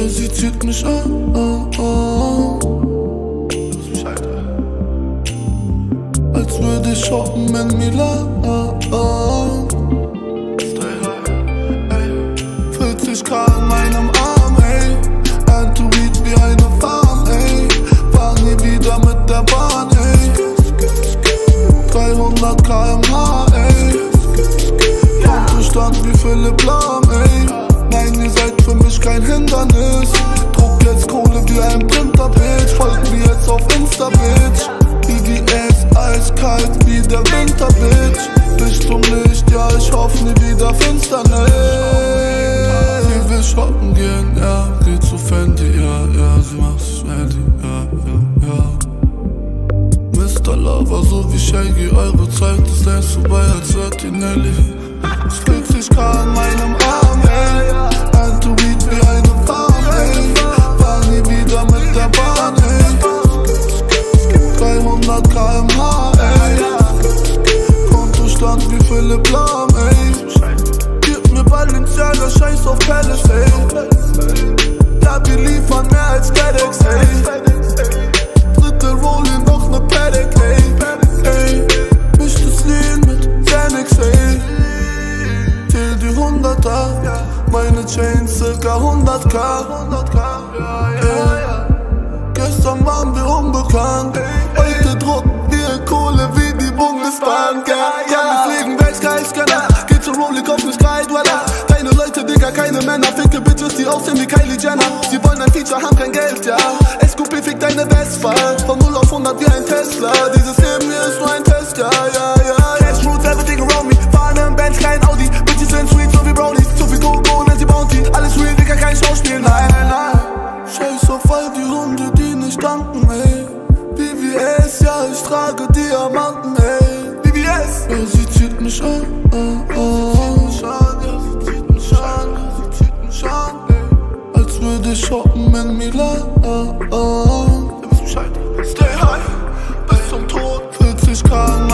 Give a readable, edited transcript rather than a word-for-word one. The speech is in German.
sie zieht mich an. Als würde ich shoppen in Milan. 40k in meinem Arm, ey. And to weed wie eine Farm, ey. Fahr nie wieder mit der Bahn, ey. 300 km/h, ey. Kontostand wie Philipp Lahm, ey. Nein, ihr seid für mich kein Hindernis. Druck jetzt Kohle wie ein Printer-Bitch. Folgt mir jetzt auf Insta-Bitch. BDS eiskalt wie der Winter-Bitch. Richtung Licht, ja, ich hoff nie wieder Finsternis. Sie will shoppen gehen, ja, geht zu Fendi, ja, sie macht's ready, ja. Mr. Lover, so wie Shaggy, eure Zeit ist längst vorbei, als wird die Nelly. 40k in meinem Arm, ey. And to weed wie eine Farm, ey. Fahr nie wieder mit der Bahn, ey. 300 km/h, ey. Kontostand wie Philipp Lahm, ey. Gib mir Balenciaga, scheiß auf Palace, ey. Ja, wir liefern mehr als FedEx, ey. Dritte Rolling, noch ne Paddock, ey. Misch das Lean mit Xanax, ey. Zähl die 100er, meine Chains circa 100k. Gestern waren wir unbekannt, heute drucken wir Kohle wie die Bundesbank. Ja, wir fliegen Weltgeistscanner, geht zur Rolling auf ne Skydweller. Keine Leute, Digga, keine Männer, ficke Bitches, die aussehen wie Kylie Jenner. Sie wollen ein Feature, haben kein Geld, ja. SQP fickt deine Vespa, von 0 auf 100 wie ein Tesla. Dieses Leben hier ist nur ein Test, ja. Cash roots, everything around me, fahren im Benz, kein Audi. Bitches sind sweet, so wie Brownies, zu viel Coco, nennt sie Bounty. Alles real, Digga, kein Schauspiel, nein. Scheiß auf all die Hunde, die nicht danken, ey. BBS, ja, ich trage Diamanten, ey. BBS, ja, sie zieht mich an, als würde ich shoppen in Milan. Ihr wisst Bescheid, stay high, bis zum Tod. 40k